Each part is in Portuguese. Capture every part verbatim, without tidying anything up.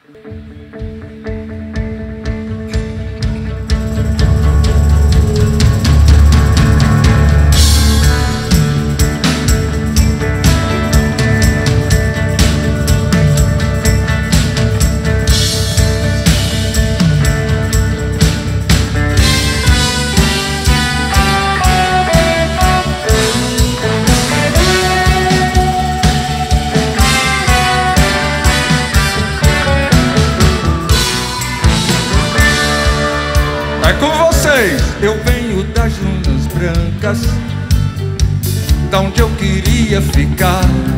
Eu venho das dunas brancas, da onde eu queria ficar,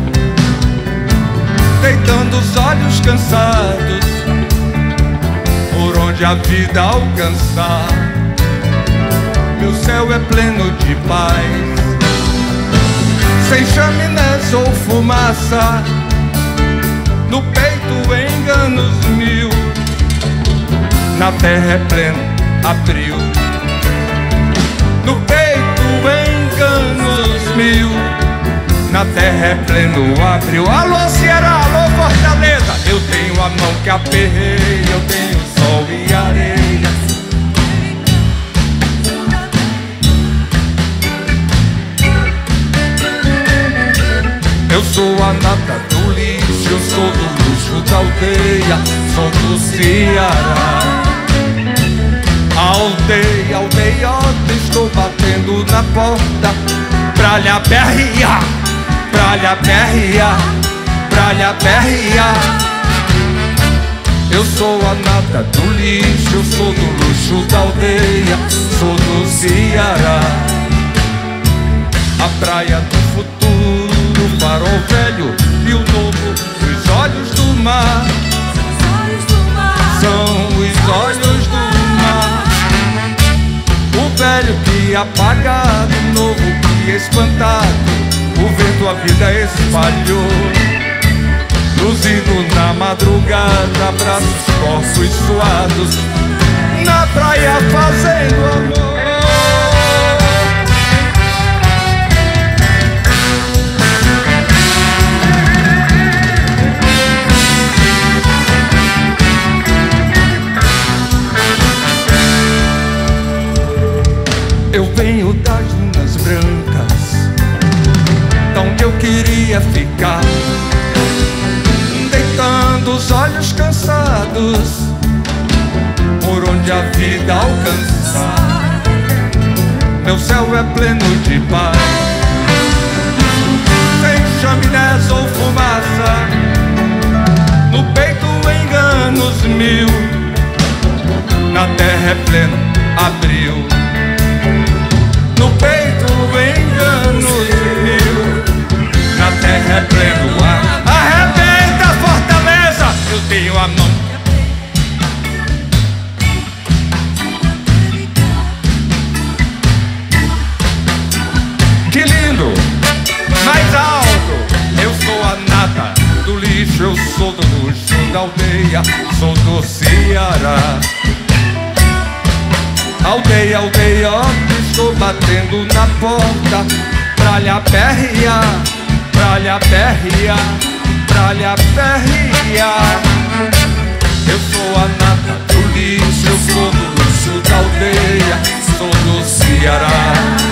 deitando os olhos cansados, por onde a vida alcançar. Meu céu é pleno de paz, sem chaminés ou fumaça, no peito enganos mil, na terra é pleno abril. No peito enganos mil, na terra é pleno abril. Alô Ceará, alô Fortaleza, eu tenho a mão que aperrei, eu tenho sol e areia. Eu sou a nata do lixo, eu sou do luxo da aldeia, sou do Ceará. Aldeia, aldeiota, estou batendo na porta pra lhe aperrear, pra lhe aperrear, pra lhe aperrear. Eu sou a nata do lixo, eu sou do luxo da aldeia, sou do Ceará. A praia do futuro, o farol velho e o novo, os olhos do mar, são os olhos do mar. O velho que apagado, o novo que espantado, o vento a vida espalhou, luzindo na madrugada, braços, corpos suados, na praia fazendo amor. Eu venho das dunas brancas, da onde eu queria ficar, deitando os olhos cansados, por onde a vida alcançar. Meu céu é pleno de paz, sem chaminés ou fumaça, no peito enganos mil, na terra é pleno abril. No peito enganos mil, na terra é pleno ar. Arrebenta Fortaleza, eu tenho a mão. Que lindo, mais alto. Eu sou a nata do lixo, eu sou do luxo da aldeia, sou do Ceará. Aldeia, aldeia, estou batendo na porta pra lhe aperrear, pra lhe aperrear, pra lhe aperrear. Eu sou a nata do lixo, eu sou do luxo da aldeia, sou do Ceará.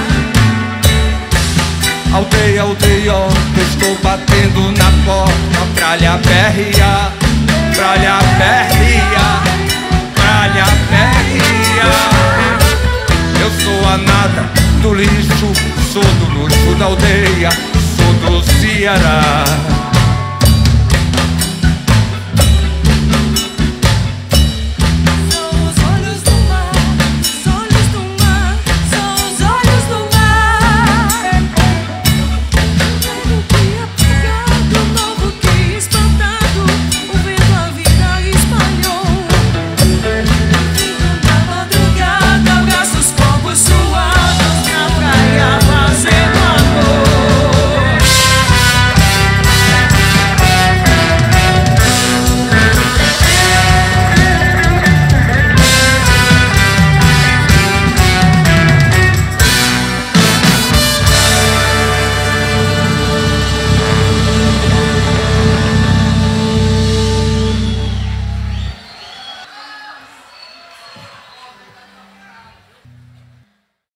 Aldeia, aldeia, estou batendo na porta pra lhe aperrear, pra lhe aperrear, pra lhe aperrear. Eu sou a nata do lixo, sou do luxo da aldeia, sou do Ceará.